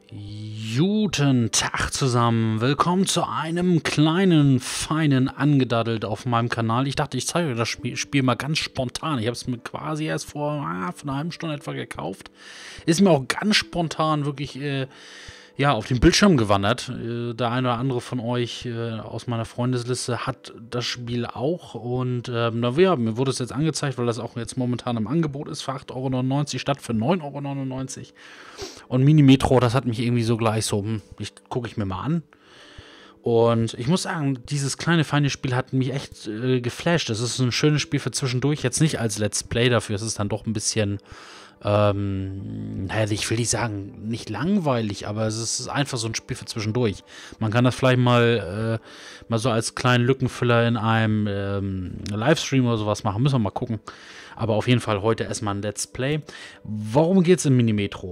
Guten Tag zusammen, willkommen zu einem kleinen, feinen Angedaddelt auf meinem Kanal. Ich dachte, ich zeige euch das Spiel mal ganz spontan. Ich habe es mir quasi erst vor einer halben Stunde etwa gekauft. Ist mir auch ganz spontan wirklich auf den Bildschirm gewandert. Der eine oder andere von euch aus meiner Freundesliste hat das Spiel auch. Und mir wurde es jetzt angezeigt, weil das auch jetzt momentan im Angebot ist für 8,99 € statt für 9,99 €. Und Mini-Metro, das hat mich irgendwie so gleich so, gucke ich mir mal an. Und ich muss sagen, dieses kleine, feine Spiel hat mich echt geflasht. Es ist ein schönes Spiel für zwischendurch. Jetzt nicht als Let's Play, dafür ist es dann doch ein bisschen, ich will nicht sagen, nicht langweilig, aber es ist einfach so ein Spiel für zwischendurch. Man kann das vielleicht mal so als kleinen Lückenfüller in einem Livestream oder sowas machen. Müssen wir mal gucken. Aber auf jeden Fall heute erstmal ein Let's Play. Worum geht es in Mini-Metro?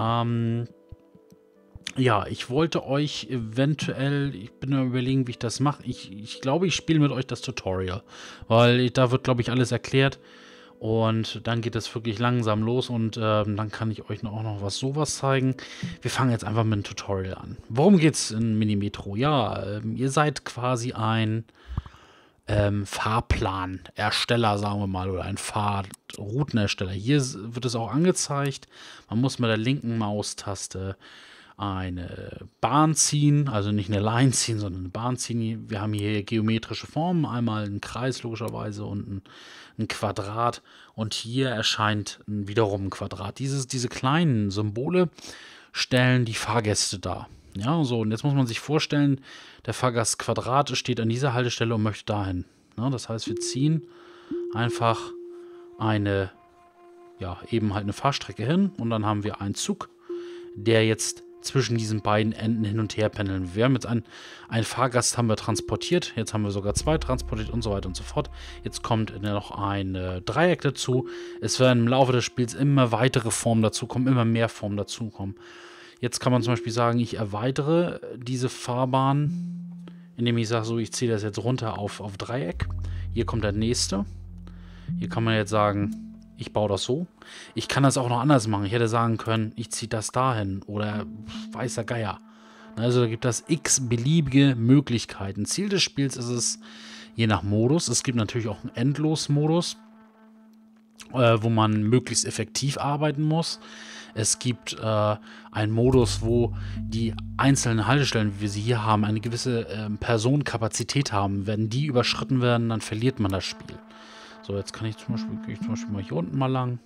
Ich wollte euch eventuell, ich bin mir überlegen, wie ich das mache. Ich glaube, ich spiele mit euch das Tutorial, weil da wird, glaube ich, alles erklärt. Und dann geht es wirklich langsam los und dann kann ich euch auch noch sowas zeigen. Wir fangen jetzt einfach mit dem Tutorial an. Worum geht es in Mini-Metro? Ja, ihr seid quasi ein Fahrplanersteller, sagen wir mal, oder ein Fahrroutenersteller. Hier wird es auch angezeigt. Man muss mit der linken Maustaste eine Bahn ziehen, also nicht eine Line ziehen, sondern eine Bahn ziehen. Wir haben hier geometrische Formen, einmal einen Kreis logischerweise und ein Quadrat, und hier erscheint wiederum ein Quadrat. Diese kleinen Symbole stellen die Fahrgäste dar. Ja, so, und jetzt muss man sich vorstellen, der Fahrgast Quadrat steht an dieser Haltestelle und möchte dahin. Ja, das heißt, wir ziehen einfach eine Fahrstrecke hin, und dann haben wir einen Zug, der jetzt zwischen diesen beiden Enden hin und her pendeln. Wir haben jetzt einen Fahrgast haben wir transportiert, jetzt haben wir sogar zwei transportiert und so weiter und so fort. Jetzt kommt noch ein Dreieck dazu. Es werden im Laufe des Spiels immer weitere Formen dazu kommen, immer mehr Formen dazu kommen. Jetzt kann man zum Beispiel sagen, ich erweitere diese Fahrbahn, indem ich sage, so, ich ziehe das jetzt runter auf Dreieck. Hier kommt der nächste. Hier kann man jetzt sagen, ich baue das so. Ich kann das auch noch anders machen. Ich hätte sagen können, ich ziehe das dahin oder weißer Geier. Also da gibt es x beliebige Möglichkeiten. Ziel des Spiels ist es, je nach Modus, es gibt natürlich auch einen Endlos-Modus, wo man möglichst effektiv arbeiten muss. Es gibt einen Modus, wo die einzelnen Haltestellen, wie wir sie hier haben, eine gewisse Personenkapazität haben. Wenn die überschritten werden, dann verliert man das Spiel. So, jetzt gehe ich zum Beispiel mal hier unten mal lang.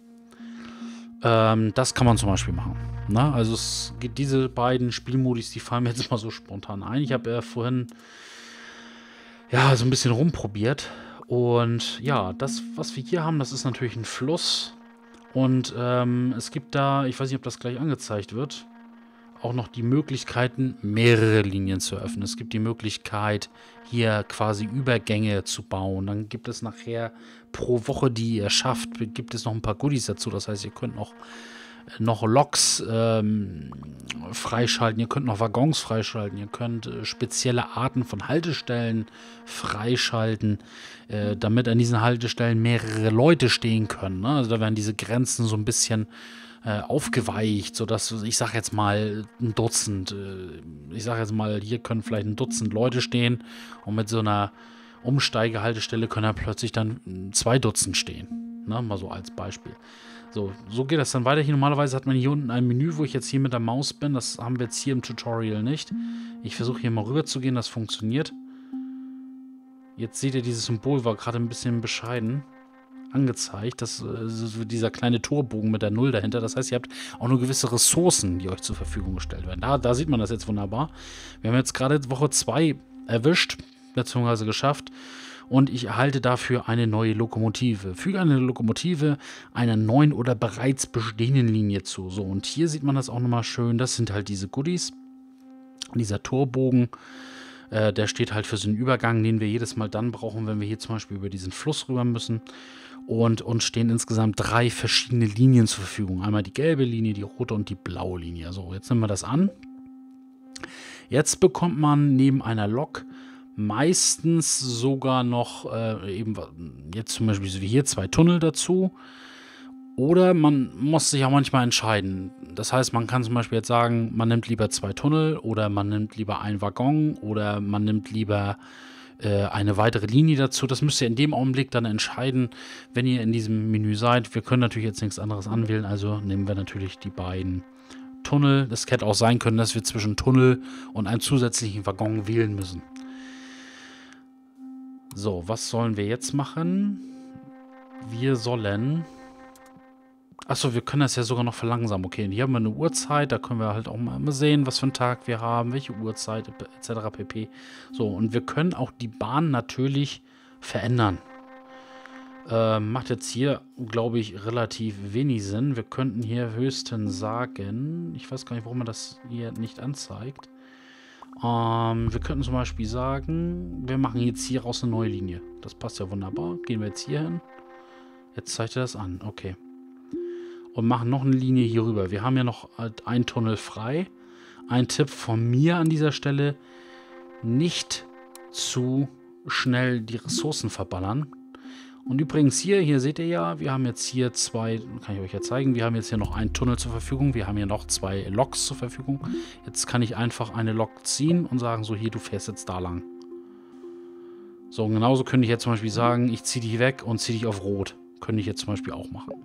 Das kann man zum Beispiel machen. Na, also es gibt diese beiden Spielmodis, die fallen mir jetzt mal so spontan ein. Ich habe vorhin so ein bisschen rumprobiert. Und ja, das, was wir hier haben, das ist natürlich ein Fluss. Und es gibt da, ich weiß nicht, ob das gleich angezeigt wird, auch noch die Möglichkeiten, mehrere Linien zu öffnen. Es gibt die Möglichkeit, hier quasi Übergänge zu bauen. Dann gibt es nachher pro Woche, die ihr schafft, gibt es noch ein paar Goodies dazu. Das heißt, ihr könnt noch Loks freischalten, ihr könnt noch Waggons freischalten, ihr könnt spezielle Arten von Haltestellen freischalten, damit an diesen Haltestellen mehrere Leute stehen können. Ne? Also da werden diese Grenzen so ein bisschen aufgeweicht, sodass, ich sage jetzt mal, hier können vielleicht ein Dutzend Leute stehen, und mit so einer Umsteigehaltestelle können da plötzlich dann 2 Dutzend stehen. Ne? Mal so als Beispiel. So geht das dann weiter. Hier normalerweise hat man hier unten ein Menü, wo ich jetzt hier mit der Maus bin. Das haben wir jetzt hier im Tutorial nicht. Ich versuche hier mal rüber zu gehen, das funktioniert. Jetzt seht ihr, dieses Symbol war gerade ein bisschen bescheiden angezeigt. Das ist dieser kleine Torbogen mit der 0 dahinter. Das heißt, ihr habt auch nur gewisse Ressourcen, die euch zur Verfügung gestellt werden. Da sieht man das jetzt wunderbar. Wir haben jetzt gerade Woche 2 erwischt, beziehungsweise geschafft. Und ich erhalte dafür eine neue Lokomotive. Füge eine Lokomotive einer neuen oder bereits bestehenden Linie zu. So, und hier sieht man das auch nochmal schön. Das sind halt diese Goodies. Dieser Torbogen, der steht halt für so einen Übergang, den wir jedes Mal dann brauchen, wenn wir hier zum Beispiel über diesen Fluss rüber müssen. Und uns stehen insgesamt 3 verschiedene Linien zur Verfügung. Einmal die gelbe Linie, die rote und die blaue Linie. So, jetzt nehmen wir das an. Jetzt bekommt man neben einer Lok meistens sogar noch jetzt zum Beispiel so wie hier 2 Tunnel dazu Oder man muss sich auch manchmal entscheiden. Das heißt, man kann zum Beispiel jetzt sagen, man nimmt lieber 2 Tunnel oder man nimmt lieber einen Waggon oder man nimmt lieber eine weitere Linie dazu. Das müsst ihr in dem Augenblick dann entscheiden, wenn ihr in diesem Menü seid. Wir können natürlich jetzt nichts anderes anwählen, also nehmen wir natürlich die beiden Tunnel. Das hätte auch sein können, dass wir zwischen Tunnel und einem zusätzlichen Waggon wählen müssen. So, was sollen wir jetzt machen? Wir sollen... Achso, wir können das ja sogar noch verlangsamen. Okay, hier haben wir eine Uhrzeit, da können wir halt auch mal sehen, was für einen Tag wir haben, welche Uhrzeit etc. pp. So, und wir können auch die Bahn natürlich verändern. Macht jetzt hier, glaube ich, relativ wenig Sinn. Wir könnten hier höchstens sagen, ich weiß gar nicht, warum man das hier nicht anzeigt. Wir könnten zum Beispiel sagen, wir machen jetzt hier raus eine neue Linie. Das passt ja wunderbar. Gehen wir jetzt hier hin. Jetzt zeigt er das an. Okay. Und machen noch eine Linie hier rüber. Wir haben ja noch einen Tunnel frei. Ein Tipp von mir an dieser Stelle: nicht zu schnell die Ressourcen verballern. Und übrigens hier seht ihr ja, wir haben jetzt hier zwei, kann ich euch ja zeigen, wir haben jetzt hier noch einen Tunnel zur Verfügung, wir haben hier noch 2 Loks zur Verfügung. Jetzt kann ich einfach eine Lok ziehen und sagen, so hier, du fährst jetzt da lang. So, und genauso könnte ich jetzt zum Beispiel sagen, ich ziehe dich weg und ziehe dich auf Rot. Könnte ich jetzt zum Beispiel auch machen.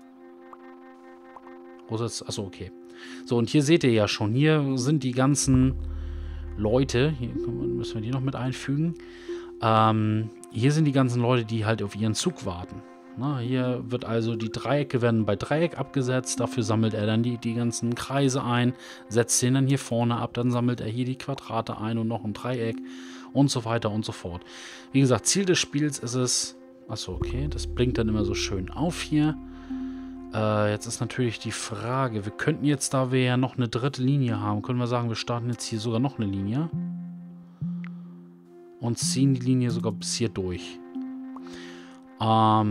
Achso, okay. So, und hier seht ihr ja schon, hier sind die ganzen Leute, hier müssen wir die noch mit einfügen. Hier sind die ganzen Leute, die halt auf ihren Zug warten. Na, hier wird also, die Dreiecke werden bei Dreieck abgesetzt, dafür sammelt er dann die ganzen Kreise ein, setzt den dann hier vorne ab, dann sammelt er hier die Quadrate ein und noch ein Dreieck und so weiter und so fort. Wie gesagt, Ziel des Spiels ist es, achso, okay, das blinkt dann immer so schön auf hier. Jetzt ist natürlich die Frage, wir könnten jetzt, da wir ja noch eine dritte Linie haben, können wir sagen, wir starten jetzt hier sogar noch eine Linie. Und ziehen die Linie sogar bis hier durch. Ja,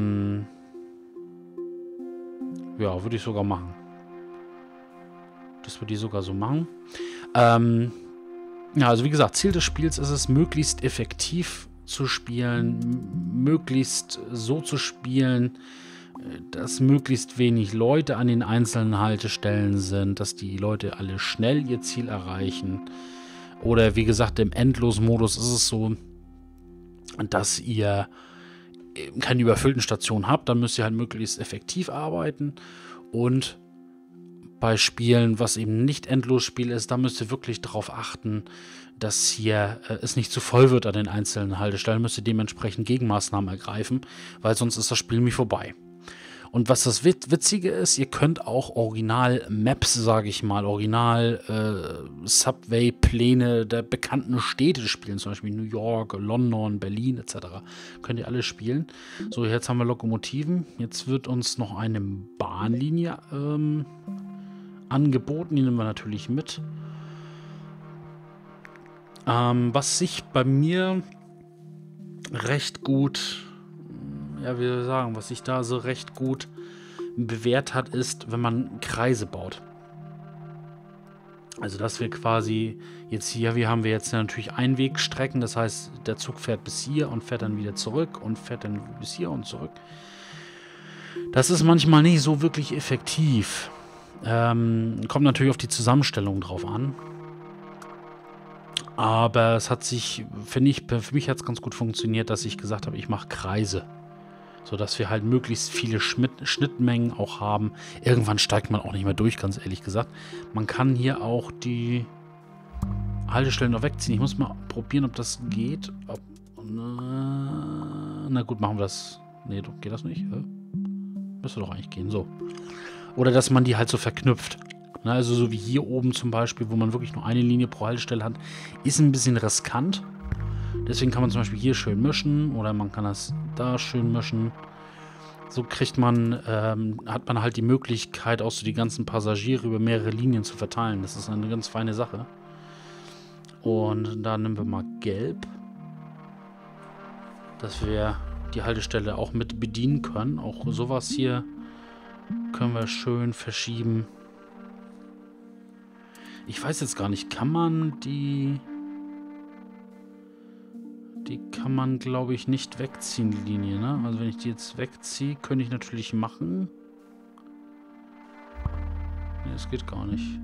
würde ich sogar machen. Das würde ich sogar so machen. Ja, also wie gesagt, Ziel des Spiels ist es, möglichst effektiv zu spielen, möglichst so zu spielen, dass möglichst wenig Leute an den einzelnen Haltestellen sind, dass die Leute alle schnell ihr Ziel erreichen. Oder wie gesagt, im Endlos-Modus ist es so, dass ihr keine überfüllten Stationen habt. Dann müsst ihr halt möglichst effektiv arbeiten. Und bei Spielen, was eben nicht Endlosspiel ist, da müsst ihr wirklich darauf achten, dass hier es nicht zu voll wird an den einzelnen Haltestellen. Müsst ihr dementsprechend Gegenmaßnahmen ergreifen, weil sonst ist das Spiel nämlich vorbei. Und was das Witzige ist, ihr könnt auch Original-Maps, sage ich mal, Original-Subway-Pläne der bekannten Städte spielen, zum Beispiel New York, London, Berlin etc. Könnt ihr alle spielen. So, jetzt haben wir Lokomotiven. Jetzt wird uns noch eine Bahnlinie angeboten. Die nehmen wir natürlich mit. Was sich bei mir recht gut... Ja, wie soll ich sagen, was sich da so recht gut bewährt hat, ist, wenn man Kreise baut. Also, dass wir quasi jetzt hier, haben wir jetzt natürlich Einwegstrecken, das heißt, der Zug fährt bis hier und fährt dann wieder zurück und fährt dann bis hier und zurück. Das ist manchmal nicht so wirklich effektiv. Kommt natürlich auf die Zusammenstellung drauf an. Aber es hat sich, finde ich, für mich hat es ganz gut funktioniert, dass ich gesagt habe, ich mache Kreise. Sodass wir halt möglichst viele Schnittmengen auch haben. Irgendwann steigt man auch nicht mehr durch, ganz ehrlich gesagt. Man kann hier auch die Haltestellen noch wegziehen. Ich muss mal probieren, ob das geht. Na gut, machen wir das. Nee, geht das nicht? Müsste doch eigentlich gehen. So. Oder dass man die halt so verknüpft. Na, also so wie hier oben zum Beispiel, wo man wirklich nur eine Linie pro Haltestelle hat. Ist ein bisschen riskant. Deswegen kann man zum Beispiel hier schön mischen oder man kann das da schön mischen. So kriegt man, hat man halt die Möglichkeit, auch so die ganzen Passagiere über mehrere Linien zu verteilen. Das ist eine ganz feine Sache. Und da nehmen wir mal gelb, dass wir die Haltestelle auch mit bedienen können. Auch sowas hier können wir schön verschieben. Ich weiß jetzt gar nicht, kann man die kann man, glaube ich, nicht wegziehen, die Linie, ne? Also wenn ich die jetzt wegziehe, könnte ich natürlich machen. das geht gar nicht.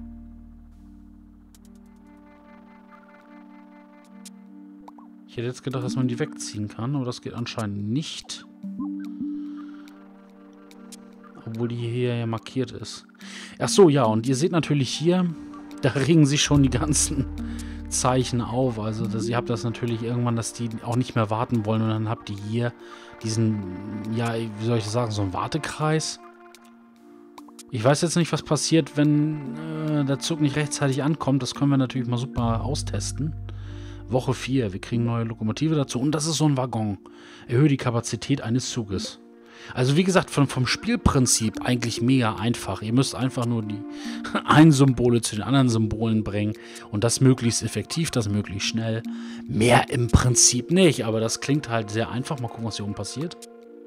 Ich hätte jetzt gedacht, dass man die wegziehen kann, aber das geht anscheinend nicht. Obwohl die hier ja markiert ist. Ach so, ja, und ihr seht natürlich hier, da regen sich schon die ganzen Zeichen auf. Also ihr habt das natürlich irgendwann, dass die auch nicht mehr warten wollen. Und dann habt ihr hier diesen, ja, wie soll ich das sagen, so einen Wartekreis. Ich weiß jetzt nicht, was passiert, wenn der Zug nicht rechtzeitig ankommt. Das können wir natürlich mal super austesten. Woche 4, wir kriegen neue Lokomotive dazu. Und das ist so ein Waggon. Erhöhe die Kapazität eines Zuges. Also wie gesagt, vom Spielprinzip eigentlich mega einfach. Ihr müsst einfach nur die einen Symbole zu den anderen Symbolen bringen. Und das möglichst effektiv, das möglichst schnell. Mehr im Prinzip nicht, aber das klingt halt sehr einfach. Mal gucken, was hier oben passiert.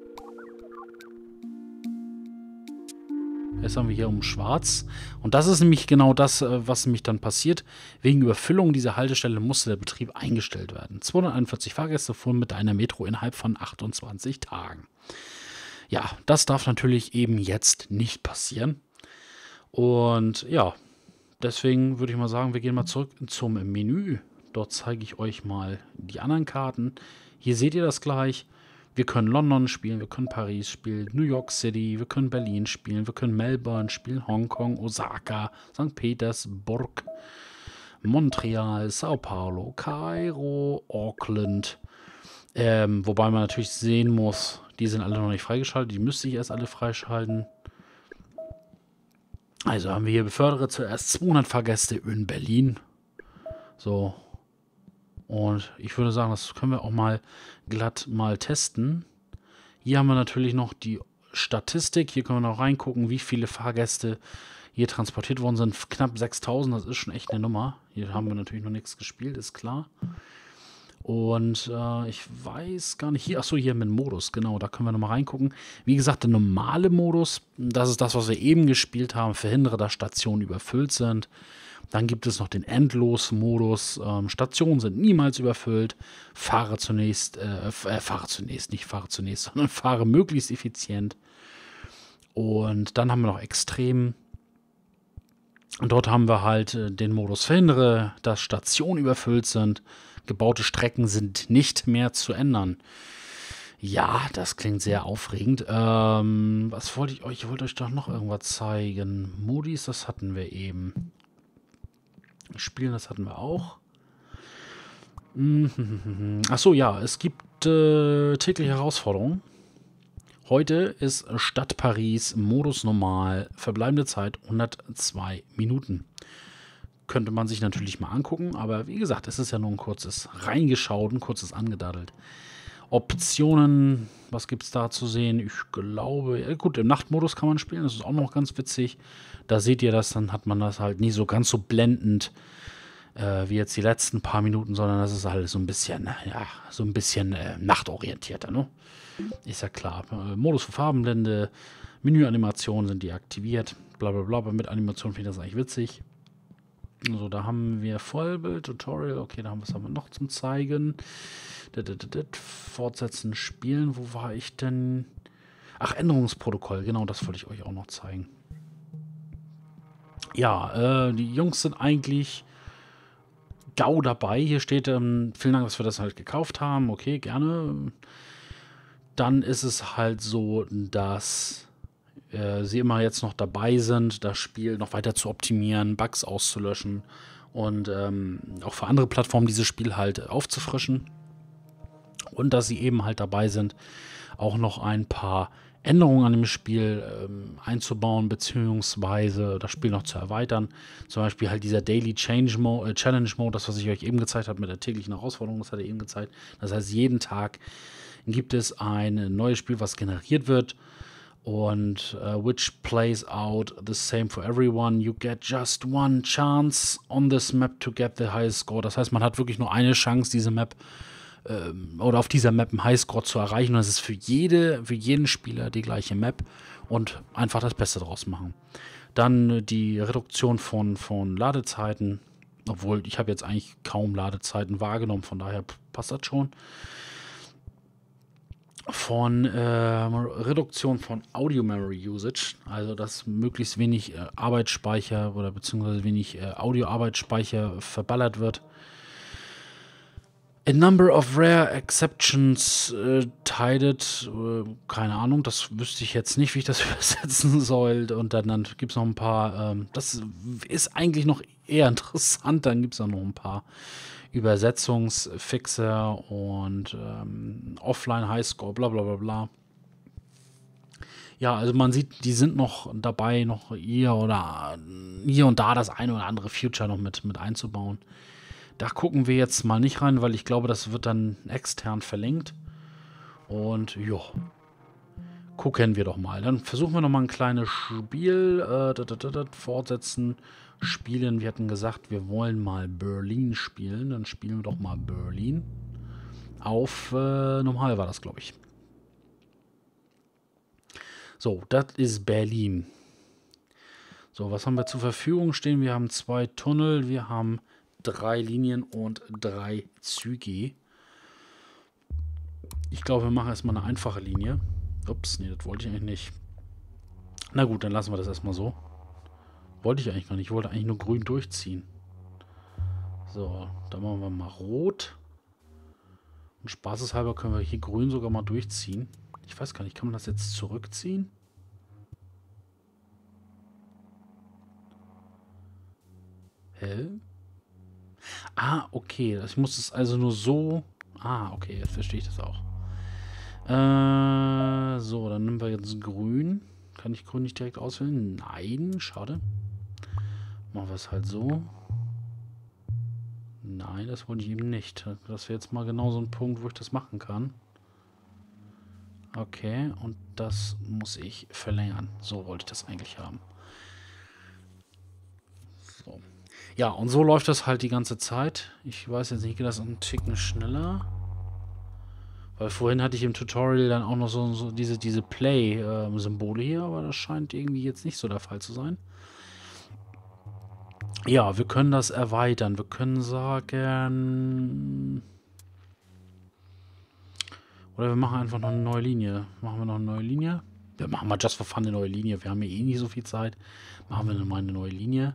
Jetzt haben wir hier um schwarz. Und das ist nämlich genau das, was nämlich dann passiert. Wegen Überfüllung dieser Haltestelle musste der Betrieb eingestellt werden. 241 Fahrgäste fuhren mit einer Metro innerhalb von 28 Tagen. Ja, das darf natürlich eben jetzt nicht passieren. Und ja, deswegen würde ich mal sagen, wir gehen mal zurück zum Menü. Dort zeige ich euch mal die anderen Karten. Hier seht ihr das gleich. Wir können London spielen, wir können Paris spielen, New York City, wir können Berlin spielen, wir können Melbourne spielen, Hongkong, Osaka, St. Petersburg, Montreal, Sao Paulo, Kairo, Auckland. Wobei man natürlich sehen muss, die sind alle noch nicht freigeschaltet, die müsste ich erst alle freischalten. Also haben wir hier befördere zuerst 200 Fahrgäste in Berlin. So. Und ich würde sagen, das können wir auch mal glatt mal testen. Hier haben wir natürlich noch die Statistik. Hier können wir noch reingucken, wie viele Fahrgäste hier transportiert worden sind. Knapp 6000, das ist schon echt eine Nummer. Hier haben wir natürlich noch nichts gespielt, ist klar. Und ich weiß gar nicht, hier, achso, hier mit Modus, genau, da können wir nochmal reingucken. Wie gesagt, der normale Modus, das ist das, was wir eben gespielt haben, verhindere, dass Stationen überfüllt sind. Dann gibt es noch den Endlos-Modus. Stationen sind niemals überfüllt. Fahre zunächst, sondern fahre möglichst effizient. Und dann haben wir noch Extrem. Und dort haben wir halt den Modus verhindere, dass Stationen überfüllt sind. Gebaute Strecken sind nicht mehr zu ändern. Ja, das klingt sehr aufregend. Was wollte ich euch? Ich wollte euch doch noch irgendwas zeigen. Modis, das hatten wir eben. Spielen, das hatten wir auch. Achso, ja, es gibt tägliche Herausforderungen. Heute ist Stadt Paris, Modus normal, verbleibende Zeit 102 Minuten. Könnte man sich natürlich mal angucken, aber wie gesagt, es ist ja nur ein kurzes Reingeschaut, ein kurzes Angedaddelt. Optionen, was gibt es da zu sehen? Ich glaube, ja gut, im Nachtmodus kann man spielen, das ist auch noch ganz witzig. Da seht ihr das, dann hat man das halt nie so ganz so blendend wie jetzt die letzten paar Minuten, sondern das ist halt so ein bisschen, ja, so ein bisschen nachtorientierter, ne? Ist ja klar. Modus für Farbenblende, Menüanimationen sind deaktiviert, bla bla bla, aber mit Animation finde ich das eigentlich witzig. Also da haben wir Vollbild, Tutorial, okay, da haben wir noch zum Zeigen. Fortsetzen, spielen, wo war ich denn? Ach, Änderungsprotokoll, genau, das wollte ich euch auch noch zeigen. Ja, die Jungs sind eigentlich GAU dabei. Hier steht, vielen Dank, dass wir das halt gekauft haben. Okay, gerne. Dann ist es halt so, dass sie immer jetzt noch dabei sind, das Spiel noch weiter zu optimieren, Bugs auszulöschen und auch für andere Plattformen dieses Spiel halt aufzufrischen. Und dass sie eben halt dabei sind, auch noch ein paar Änderungen an dem Spiel einzubauen, beziehungsweise das Spiel noch zu erweitern. Zum Beispiel halt dieser Daily Challenge Mode, das, was ich euch eben gezeigt habe mit der täglichen Herausforderung, das hat er eben gezeigt. Das heißt, jeden Tag gibt es ein neues Spiel, was generiert wird. Und which plays out the same for everyone. You get just one chance on this map to get the highest score. Das heißt, man hat wirklich nur eine Chance, diese Map oder auf dieser Map einen Highscore zu erreichen. Und das ist für jeden Spieler die gleiche Map und einfach das Beste draus machen. Dann die Reduktion von Ladezeiten, obwohl ich habe jetzt eigentlich kaum Ladezeiten wahrgenommen, von daher passt das schon. von Reduktion von Audio Memory Usage, also dass möglichst wenig Arbeitsspeicher oder beziehungsweise wenig Audio-Arbeitsspeicher verballert wird. A number of rare exceptions tided, keine Ahnung, das wüsste ich jetzt nicht, wie ich das übersetzen soll. Und dann gibt es noch ein paar, das ist eigentlich noch eher interessant, dann gibt es noch ein paar Übersetzungsfixer und Offline Highscore, bla bla bla bla. Ja, also man sieht, die sind noch dabei, noch hier und da das eine oder andere Future noch mit einzubauen. Da gucken wir jetzt mal nicht rein, weil ich glaube, das wird dann extern verlinkt. Und ja, gucken wir doch mal. Dann versuchen wir noch mal ein kleines Spiel. Fortsetzen, spielen. Wir hatten gesagt, wir wollen mal Berlin spielen. Dann spielen wir doch mal Berlin. Auf normal war das, glaube ich. So, das ist Berlin. So, was haben wir zur Verfügung stehen? Wir haben 2 Tunnel, wir haben 3 Linien und 3 Züge. Ich glaube, wir machen erstmal eine einfache Linie. Ups, nee, das wollte ich eigentlich nicht. Na gut, dann lassen wir das erstmal so. Wollte ich eigentlich gar nicht. Ich wollte eigentlich nur grün durchziehen. So, dann machen wir mal rot. Und spaßeshalber können wir hier grün sogar mal durchziehen. Ich weiß gar nicht, kann man das jetzt zurückziehen? Hä? Ah, okay. Ich muss es also nur so... Ah, okay, jetzt verstehe ich das auch. So, dann nehmen wir jetzt grün. Kann ich grün nicht direkt auswählen? Nein, schade. Machen wir es halt so. Nein, das wollte ich eben nicht. Das wäre jetzt mal genau so ein Punkt, wo ich das machen kann. Okay, und das muss ich verlängern. So wollte ich das eigentlich haben. So. Ja, und so läuft das halt die ganze Zeit. Ich weiß jetzt nicht, geht das einen Ticken schneller? Weil vorhin hatte ich im Tutorial dann auch noch so diese Play-Symbole hier, aber das scheint irgendwie jetzt nicht so der Fall zu sein. Ja, wir können das erweitern. Wir können sagen... Oder wir machen einfach noch eine neue Linie. Machen wir noch eine neue Linie? Wir machen mal just for fun eine neue Linie. Wir haben ja eh nicht so viel Zeit. Machen wir mal eine neue Linie.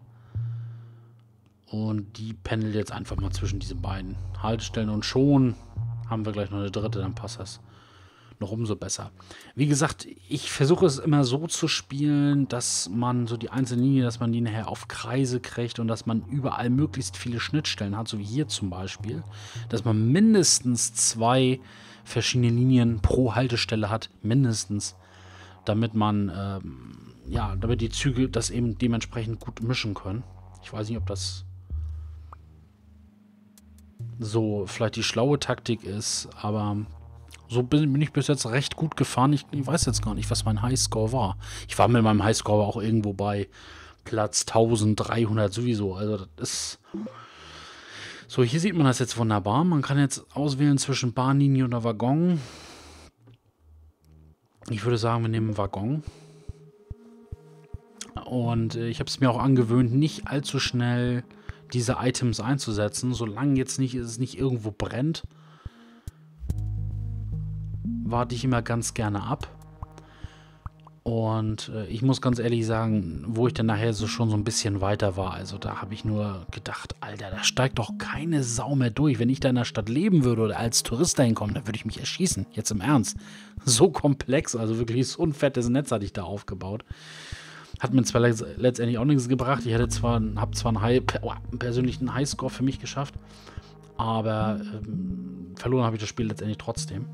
Und die pendelt jetzt einfach mal zwischen diesen beiden Haltestellen. Und schon haben wir gleich noch eine dritte, dann passt das noch umso besser. Wie gesagt, ich versuche es immer so zu spielen, dass man so die einzelnen Linien, dass man die nachher auf Kreise kriegt und dass man überall möglichst viele Schnittstellen hat, so wie hier zum Beispiel. Dass man mindestens 2 verschiedene Linien pro Haltestelle hat, mindestens, damit man, ja, damit die Züge das eben dementsprechend gut mischen können. Ich weiß nicht, ob das so vielleicht die schlaue Taktik ist, aber so bin ich bis jetzt recht gut gefahren. Ich weiß jetzt gar nicht, was mein Highscore war. Ich war mit meinem Highscore auch irgendwo bei Platz 1300 sowieso. Also das ist... So, hier sieht man das jetzt wunderbar. Man kann jetzt auswählen zwischen Bahnlinie oder Waggon. Ich würde sagen, wir nehmen Waggon. Und ich habe es mir auch angewöhnt, nicht allzu schnell diese Items einzusetzen, solange jetzt nicht es nicht irgendwo brennt. Warte ich immer ganz gerne ab. Und ich muss ganz ehrlich sagen, wo ich dann nachher schon so ein bisschen weiter war, also da habe ich nur gedacht, Alter, da steigt doch keine Sau mehr durch. Wenn ich da in der Stadt leben würde oder als Tourist dahin komme, dann würde ich mich erschießen. Jetzt im Ernst. So komplex, also wirklich so ein fettes Netz hatte ich da aufgebaut. Hat mir zwar letztendlich auch nichts gebracht. Ich habe zwar einen persönlichen Highscore für mich geschafft, aber verloren habe ich das Spiel letztendlich trotzdem.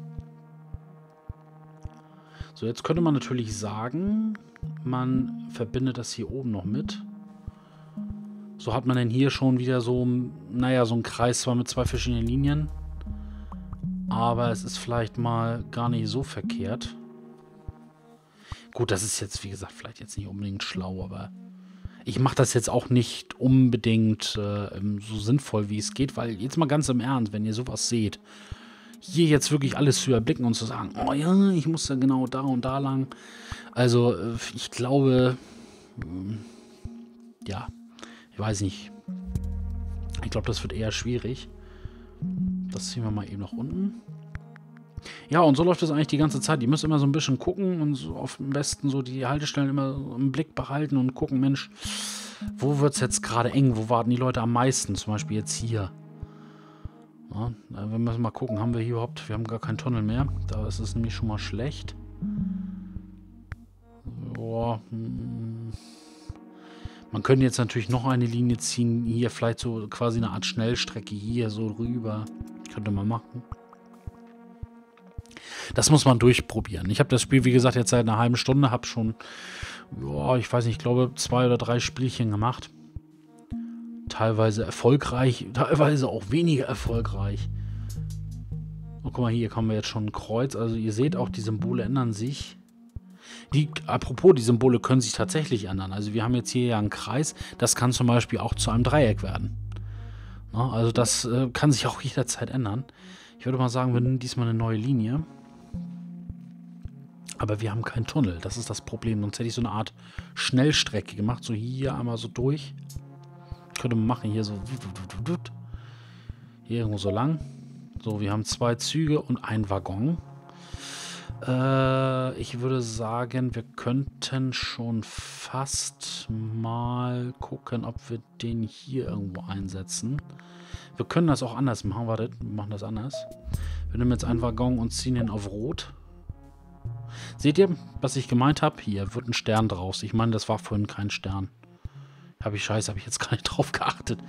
So, jetzt könnte man natürlich sagen, man verbindet das hier oben noch mit. So hat man dann hier schon wieder so, naja, so einen Kreis zwar mit 2 verschiedenen Linien. Aber es ist vielleicht mal gar nicht so verkehrt. Gut, das ist jetzt, wie gesagt, vielleicht jetzt nicht unbedingt schlau, aber ich mache das jetzt auch nicht unbedingt so sinnvoll, wie es geht, weil jetzt mal ganz im Ernst, wenn ihr sowas seht, hier jetzt wirklich alles zu überblicken und zu sagen, oh ja, ich muss ja genau da und da lang. Also, ich glaube, ja, ich weiß nicht. Ich glaube, das wird eher schwierig. Das ziehen wir mal eben nach unten. Ja, und so läuft das eigentlich die ganze Zeit. Die müssen immer so ein bisschen gucken und so auf dem besten so die Haltestellen immer im Blick behalten und gucken, Mensch, wo wird es jetzt gerade eng? Wo warten die Leute am meisten? Zum Beispiel jetzt hier. Ja, wir müssen mal gucken, haben wir hier überhaupt, wir haben gar keinen Tunnel mehr. Da ist es nämlich schon mal schlecht. Boah, man könnte jetzt natürlich noch eine Linie ziehen, hier vielleicht so quasi eine Art Schnellstrecke hier so rüber. Könnte man machen. Das muss man durchprobieren. Ich habe das Spiel, wie gesagt, jetzt seit einer halben Stunde, habe schon, boah, ich weiß nicht, ich glaube 2 oder 3 Spielchen gemacht. Teilweise erfolgreich, teilweise auch weniger erfolgreich. Oh, guck mal, hier haben wir jetzt schon ein Kreuz. Also ihr seht auch, die Symbole ändern sich. Apropos, die Symbole können sich tatsächlich ändern. Also wir haben jetzt hier ja einen Kreis. Das kann zum Beispiel auch zu einem Dreieck werden. Na, also das kann sich auch jederzeit ändern. Ich würde mal sagen, wir nehmen diesmal eine neue Linie. Aber wir haben keinen Tunnel. Das ist das Problem. Sonst hätte ich so eine Art Schnellstrecke gemacht. So hier einmal so durch. Könnte man machen, hier so. Hier irgendwo so lang. So, wir haben 2 Züge und einen Waggon. Ich würde sagen, wir könnten schon fast mal gucken, ob wir den hier irgendwo einsetzen. Wir können das auch anders machen. Wartet, wir machen das anders. Wir nehmen jetzt einen Waggon und ziehen ihn auf Rot. Seht ihr, was ich gemeint habe? Hier wird ein Stern draus. Ich meine, das war vorhin kein Stern. Habe ich jetzt gar nicht drauf geachtet.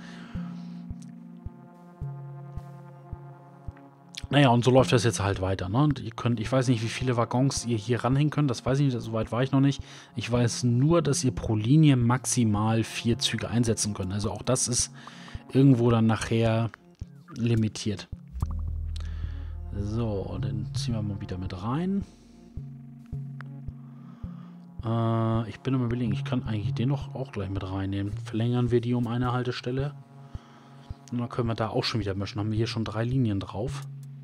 Naja, und so läuft das jetzt halt weiter. Ne? Und ihr könnt, ich weiß nicht, wie viele Waggons ihr hier ranhängen könnt. Das weiß ich nicht, so weit war ich noch nicht. Ich weiß nur, dass ihr pro Linie maximal 4 Züge einsetzen könnt. Also auch das ist irgendwo dann nachher limitiert. So, dann ziehen wir mal wieder mit rein. Ich bin am Überlegen, ich kann eigentlich den noch auch gleich mit reinnehmen. Verlängern wir die um eine Haltestelle. Und dann können wir da auch schon wieder mischen. Haben wir hier schon 3 Linien drauf.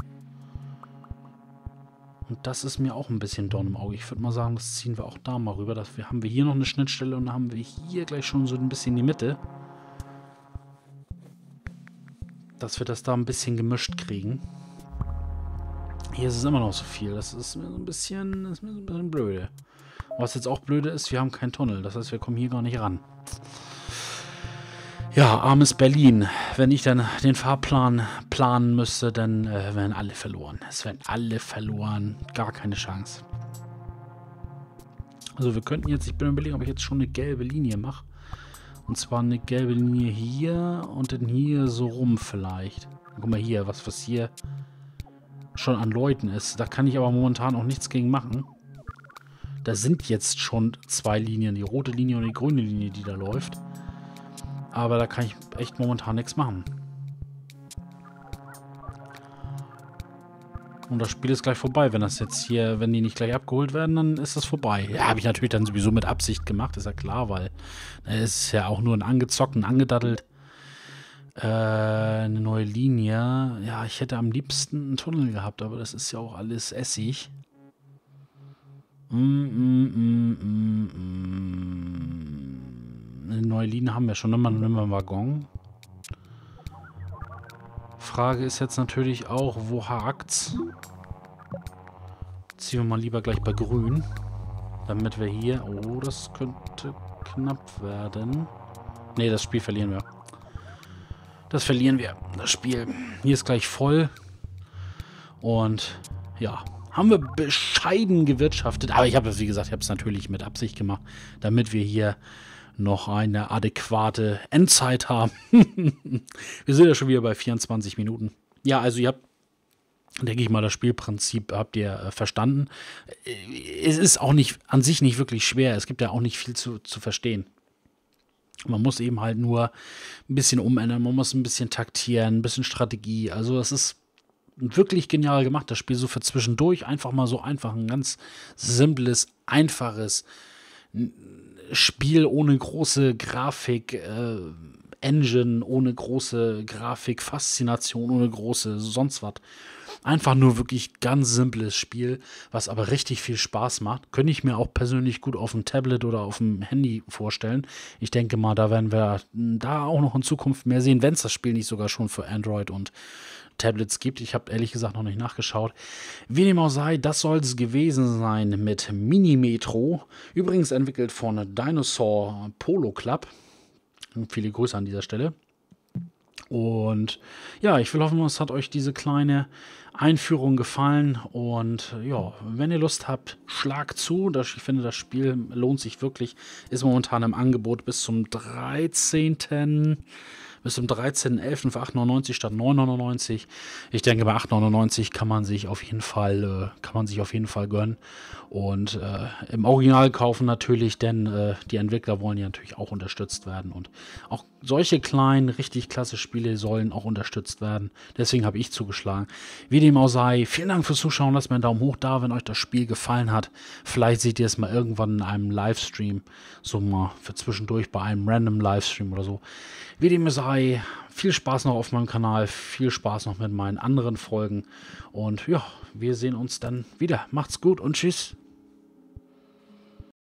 Und das ist mir auch ein bisschen Dorn im Auge. Ich würde mal sagen, das ziehen wir auch da mal rüber. Haben wir hier noch eine Schnittstelle und dann haben wir hier gleich schon so ein bisschen die Mitte. Dass wir das da ein bisschen gemischt kriegen. Hier ist es immer noch so viel. Das ist mir so ein bisschen blöde. Was jetzt auch blöde ist, wir haben keinen Tunnel. Das heißt, wir kommen hier gar nicht ran. Ja, armes Berlin. Wenn ich dann den Fahrplan planen müsste, dann wären alle verloren. Es wären alle verloren. Gar keine Chance. Also wir könnten jetzt, ich bin überlegen, ob ich jetzt schon eine gelbe Linie mache. Und zwar eine gelbe Linie hier und dann hier so rum vielleicht. Guck mal hier, was hier schon an Leuten ist. Da kann ich aber momentan auch nichts gegen machen. Da sind jetzt schon 2 Linien, die rote Linie und die grüne Linie, die da läuft. Aber da kann ich echt momentan nichts machen. Und das Spiel ist gleich vorbei. Wenn das jetzt hier, wenn die nicht gleich abgeholt werden, dann ist das vorbei. Ja, habe ich natürlich dann sowieso mit Absicht gemacht, ist ja klar, weil es ist ja auch nur ein angezockt, ein angedattelt. Eine neue Linie. Ja, ich hätte am liebsten einen Tunnel gehabt, aber das ist ja auch alles Essig. Eine neue Linie haben wir schon. Dann nehmen wir einen Waggon. Frage ist jetzt natürlich auch, wo hakt's? Ziehen wir mal lieber gleich bei grün. Damit wir hier... Oh, das könnte knapp werden. Ne, das Spiel verlieren wir. Das verlieren wir. Das Spiel. Hier ist gleich voll. Und ja... Haben wir bescheiden gewirtschaftet. Aber ich habe es, wie gesagt, ich habe es natürlich mit Absicht gemacht, damit wir hier noch eine adäquate Endzeit haben. Wir sind ja schon wieder bei 24 Minuten. Ja, also ihr habt, denke ich mal, das Spielprinzip habt ihr verstanden. Es ist auch nicht an sich nicht wirklich schwer. Es gibt ja auch nicht viel zu verstehen. Man muss eben halt nur ein bisschen umändern. Man muss ein bisschen taktieren, ein bisschen Strategie. Also es ist wirklich genial gemacht, das Spiel so für zwischendurch. Einfach mal so einfach ein ganz simples, einfaches Spiel ohne große Grafik. Engine, ohne große Grafik, Faszination, ohne große sonst was. Einfach nur wirklich ganz simples Spiel, was aber richtig viel Spaß macht. Könnte ich mir auch persönlich gut auf dem Tablet oder auf dem Handy vorstellen. Ich denke mal, da werden wir da auch noch in Zukunft mehr sehen, wenn es das Spiel nicht sogar schon für Android und Tablets gibt. Ich habe ehrlich gesagt noch nicht nachgeschaut. Wie dem auch sei, das soll es gewesen sein mit Mini-Metro. Übrigens entwickelt von Dinosaur Polo Club. Viele Grüße an dieser Stelle. Und ja, ich will hoffen, es hat euch diese kleine Einführung gefallen. Und ja, wenn ihr Lust habt, schlag zu. Ich finde, das Spiel lohnt sich wirklich. Ist momentan im Angebot bis zum 13. Bis zum 13.11. für 8,99 statt 9,99. Ich denke, bei 8,99 kann man sich auf jeden Fall gönnen. Und im Original kaufen natürlich, denn die Entwickler wollen ja natürlich auch unterstützt werden. Und auch solche kleinen, richtig klasse Spiele sollen auch unterstützt werden. Deswegen habe ich zugeschlagen. Wie dem auch sei, vielen Dank fürs Zuschauen. Lasst mir einen Daumen hoch da, wenn euch das Spiel gefallen hat. Vielleicht seht ihr es mal irgendwann in einem Livestream. So mal für zwischendurch bei einem random Livestream oder so. Wie dem sei, viel Spaß noch auf meinem Kanal. Viel Spaß noch mit meinen anderen Folgen. Und ja, wir sehen uns dann wieder. Macht's gut und tschüss.